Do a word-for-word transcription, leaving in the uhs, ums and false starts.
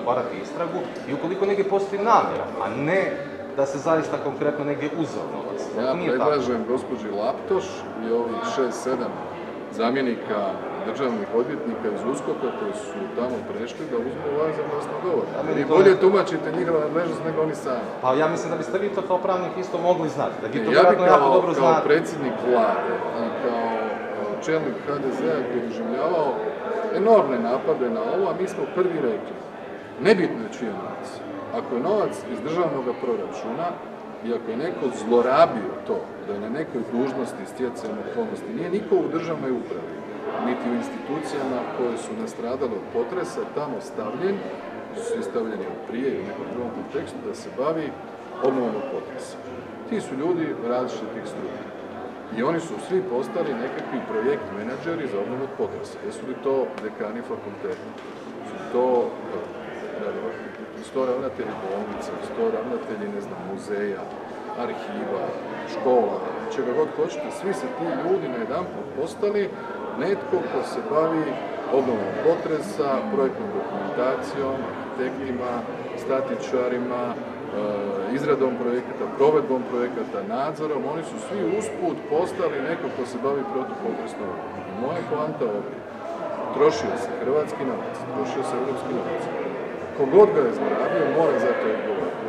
otvarati istragu i ukoliko negdje postoji namjera, a ne da se zaista konkretno negdje uzeo novac. Ja predlažem gospođi Laptoš i ovih šest sedam zamjenika državnih odvjetnika iz uskoka koji su tamo prešli da uzmu ovaj za glasnogovor. I bolje tumačite njihova nadležnost nego oni sami. Pa ja mislim da biste vi to kao pravnik isto mogli znati. Da vi to ja bi vjerojatno jako dobro znate. kao predsjednik vlade i kao čelnik ha de zea koji je doživljavao enormne napade na ovo, a mi smo prvi rekli. Nebitno je čiji je novac. Ako je novac iz državnog proračuna i ako je neko zlorabio to, da je na nekoj dužnosti stjecajem okolnosti, nije niko u državnoj upravi, niti u institucijama koje su nastradale od potresa, tamo stavljen, su stavljeni od prije i u nekom drugom kontekstu, da se bavi obnovom od potresa. Ti su ljudi različitih struka. I oni su svi postali nekakvi projekt menadžeri za obnovu od potresa. Jesu li to dekani fakulteta? Su to sto ravnatelji bolnica, sto ravnatelji, ne znam, muzeja, arhiva, škola, čega god hoćete, svi se ti ljudi na jedan put postali netko ko se bavi obnovom potresa, projektnom dokumentacijom, arhitektima, statičarima, izradom projekata, provedbom projekata, nadzorom, oni su svi usput postali neko ko se bavi protupotresnom obnovom. Moja poanta ovdje, trošio se hrvatski novac, trošio se europski novac. Kogod ga je zlorabio, mora za to odgovoriti.